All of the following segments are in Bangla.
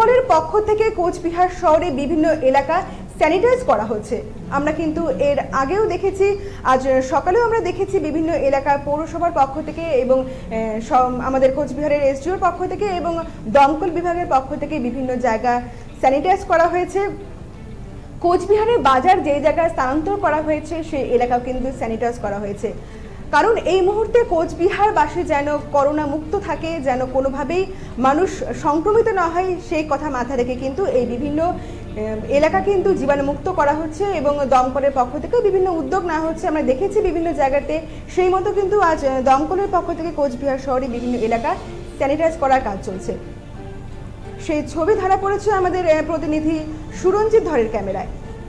দমকলের পক্ষ থেকে কোচবিহার শহরে বিভিন্ন এলাকা স্যানিটাইজ করা হচ্ছে। আমরা কিন্তু এর আগেও দেখেছি, আজ সকালেও আমরা দেখেছি বিভিন্ন এলাকার পৌরসভার পক্ষ থেকে এবং আমাদের কোচবিহারের এসডিওর পক্ষ থেকে এবং দমকল বিভাগের পক্ষ থেকে বিভিন্ন জায়গা স্যানিটাইজ করা হয়েছে। কোচবিহারের বাজার যে জায়গায় স্থানান্তর করা হয়েছে সেই এলাকাও কিন্তু স্যানিটাইজ করা হয়েছে, কারণ এই মুহূর্তে কোচবিহারবাসী যেন করোনা মুক্ত থাকে, যেন কোনোভাবেই মানুষ সংক্রমিত না হয় সেই কথা মাথায় রেখে কিন্তু এই বিভিন্ন এলাকা কিন্তু জীবাণুমুক্ত করা হচ্ছে এবং দমকলের পক্ষ থেকেও বিভিন্ন উদ্যোগ নেওয়া হচ্ছে। আমরা দেখেছি বিভিন্ন জায়গাতে, সেই মতো কিন্তু আজ দমকলের পক্ষ থেকে কোচবিহার শহরে বিভিন্ন এলাকা স্যানিটাইজ করার কাজ চলছে। সেই ছবি ধরা পড়েছে আমাদের প্রতিনিধি সুরঞ্জিত ধরের ক্যামেরায়।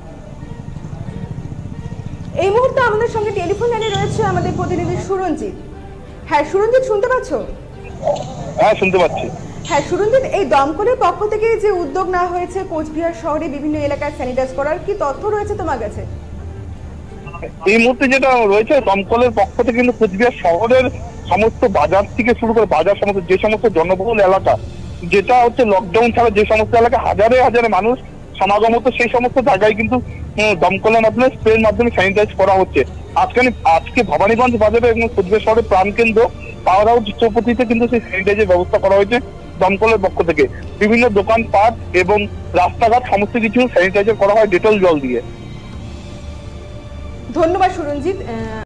এই মুহূর্তে আমাদের সঙ্গে টেলিফোন লাইনে রয়েছে আমাদের প্রতিনিধি সুরঞ্জিত। হ্যাঁ সুরঞ্জিত, শুনতে পাচ্ছ? হ্যাঁ শুনতে পাচ্ছি। হ্যাঁ সুরঞ্জিত, এই দমকলের পক্ষ থেকে যে উদ্যোগ নেওয়া হয়েছে কোচবিহার শহরে বিভিন্ন এলাকায় স্যানিটাইজ করার, কি তথ্য রয়েছে তোমার কাছে? এই মুহূর্তে যেটা রয়েছে, দমকলের পক্ষ থেকে কিন্তু কোচবিহার শহরের সমস্ত বাজার থেকে শুরু করে বাজার সমস্ত যে সমস্ত জনবহুল এলাকা, যেটা হচ্ছে লকডাউন ছাড়া যে সমস্ত এলাকা হাজারে হাজারে মানুষ সমাগম হতো, সেই সমস্ত জায়গায় কিন্তু দমকলের মাধ্যমে স্প্রের মাধ্যমে স্যানিটাইজ করা হচ্ছে। আজকে ভবানীগঞ্জ বাজারে এবং কোচবিহার শহরের প্রাণকেন্দ্র পাওয়ার হাউস চৌপতিতে কিন্তু সেই স্যানিটাইজের ব্যবস্থা করা হয়েছে দমকলের পক্ষ থেকে। বিভিন্ন দোকানপাট এবং রাস্তাঘাট সমস্ত কিছু স্যানিটাইজার করা হয় ডেটল জল দিয়ে। ধন্যবাদ সুরঞ্জিত।